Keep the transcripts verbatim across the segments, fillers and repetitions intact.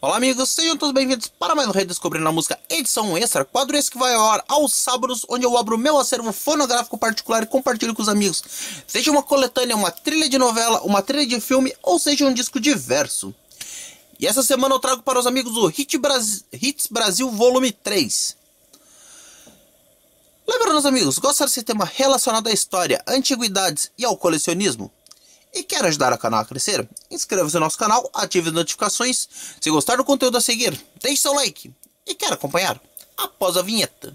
Olá amigos, sejam todos bem-vindos para mais um Redescobrindo a Música edição extra, quadro esse que vai ao ar aos sábados, onde eu abro meu acervo fonográfico particular e compartilho com os amigos. Seja uma coletânea, uma trilha de novela, uma trilha de filme ou seja um disco diverso. E essa semana eu trago para os amigos o Hit Brasil, Hits Brasil Volume três. Lembrando, amigos, gosta desse tema relacionado à história, antiguidades e ao colecionismo? E quer ajudar o canal a crescer? Inscreva-se no nosso canal, ative as notificações. Se gostar do conteúdo a seguir, deixe seu like. E quer acompanhar? Após a vinheta.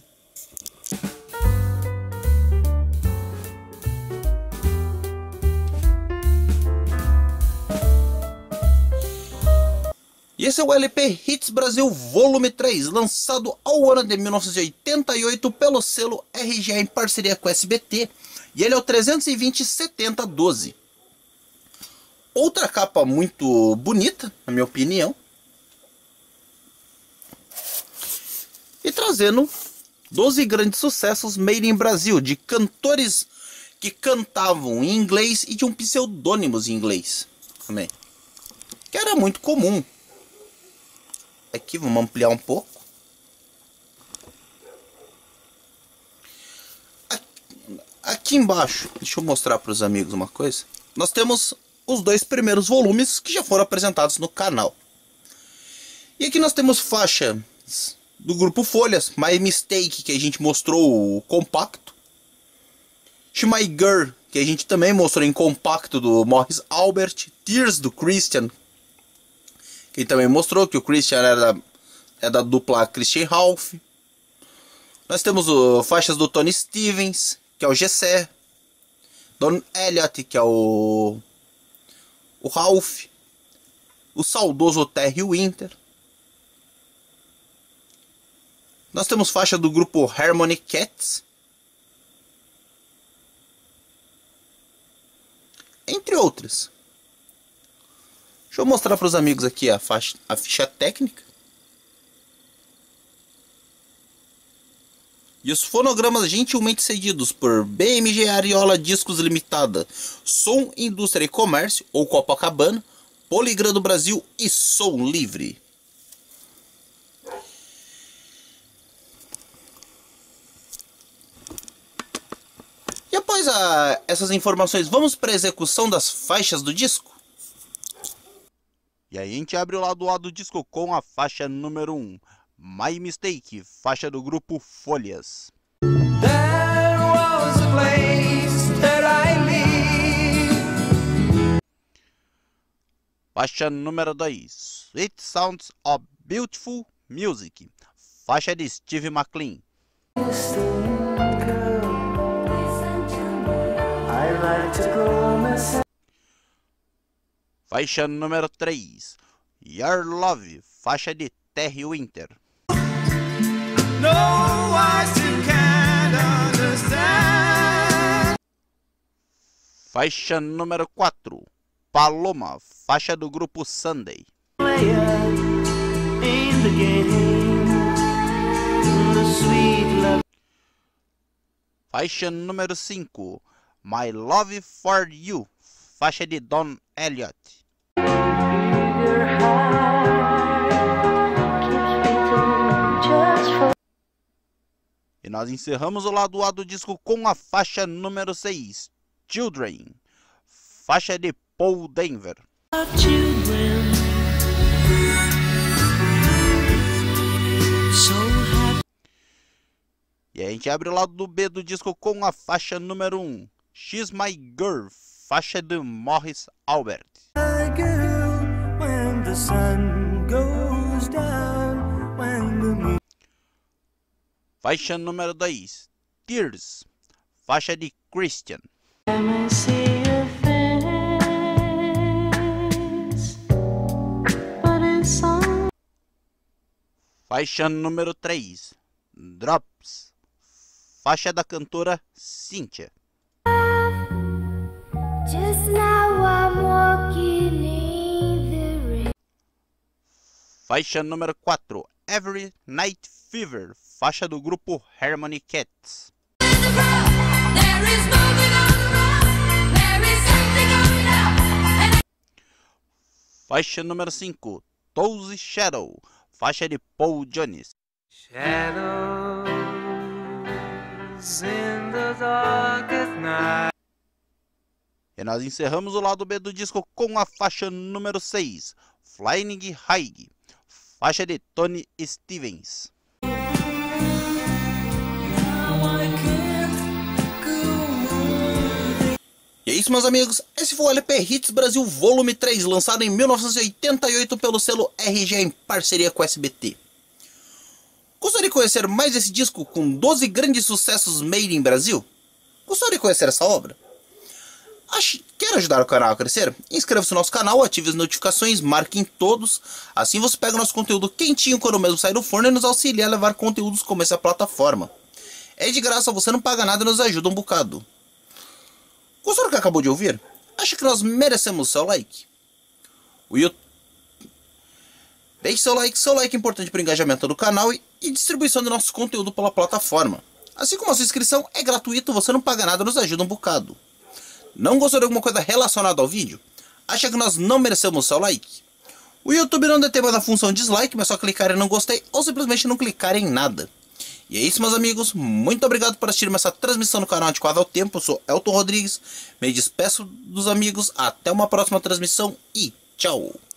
E esse é o L P Hits Brasil Volume três, lançado ao ano de mil novecentos e oitenta e oito pelo selo R G A em parceria com o S B T. E ele é o trezentos e vinte setenta doze. Outra capa muito bonita, na minha opinião. E trazendo doze grandes sucessos made in Brasil, de cantores que cantavam em inglês e de um pseudônimos em inglês também, que era muito comum. Aqui, vamos ampliar um pouco. Aqui embaixo, deixa eu mostrar para os amigos uma coisa. Nós temos os dois primeiros volumes que já foram apresentados no canal. E aqui nós temos faixas do grupo Folhas, My Mistake, que a gente mostrou o compacto. She My Girl, que a gente também mostrou em compacto do Morris Albert. Tears, do Christian, que também mostrou que o Christian era é da dupla Christian Ralph. Nós temos o, faixas do Tony Stevens, que é o Gessé. Don Elliott, que é o o Ralph, o saudoso Terry Winter. Nós temos faixa do grupo Harmony Cats, entre outras. Deixa eu mostrar para os amigos aqui a, faixa, a ficha técnica. E os fonogramas gentilmente cedidos por B M G Ariola Discos Limitada, Som Indústria e Comércio, ou Copacabana, Poligram do Brasil e Som Livre. E após a, essas informações, vamos para a execução das faixas do disco? E aí a gente abre o lado A do disco com a faixa número um. My Mistake, faixa do grupo Folhas. There was a place that I live. Faixa número dois. Sweet Sounds of Beautiful Music, faixa de Steve McLean. Faixa número três. Your Love, faixa de Terry Winter. No, I still can't understand. Faixa número quatro. Paloma, faixa do grupo Sunday. Faixa número cinco. My Love for You, faixa de Don Elliott. E nós encerramos o lado A do disco com a faixa número seis, Children, faixa de Paul Denver. E a gente abre o lado do B do disco com a faixa número um, She's My Girl, faixa de Morris Albert. Faixa número dois, Tears, faixa de Christian. Faixa número três, Drops, faixa da cantora Cynthia. Faixa número quatro, Every Night Fever, faixa do grupo Harmony Cats. Faixa número cinco, Toes Shadow, faixa de Paul Jones. Shadows in the darkest night. E nós encerramos o lado B do disco com a faixa número seis, Flying High, faixa de Tony Stevens. E é isso, meus amigos, esse foi o L P Hits Brasil Volume três, lançado em mil novecentos e oitenta e oito pelo selo R G A em parceria com o S B T. Gostaria de conhecer mais esse disco com doze grandes sucessos made in Brasil? Gostaria de conhecer essa obra? Ache... Quer ajudar o canal a crescer? Inscreva-se no nosso canal, ative as notificações, marque em todos. Assim você pega o nosso conteúdo quentinho quando mesmo sair do forno e nos auxilia a levar conteúdos como essa plataforma. É de graça, você não paga nada e nos ajuda um bocado. Gostou do que acabou de ouvir? Acha que nós merecemos o seu like? O YouTube... Deixe seu like, seu like é importante para o engajamento do canal e, e distribuição do nosso conteúdo pela plataforma. Assim como a sua inscrição é gratuita, você não paga nada e nos ajuda um bocado. Não gostou de alguma coisa relacionada ao vídeo? Acha que nós não merecemos o seu like? O YouTube não detém mais a função dislike, mas só clicar em não gostei ou simplesmente não clicar em nada. E é isso, meus amigos, muito obrigado por assistir essa transmissão no canal Antiquado ao Tempo. Eu sou Elton Rodrigues, me despeço dos amigos, até uma próxima transmissão e tchau!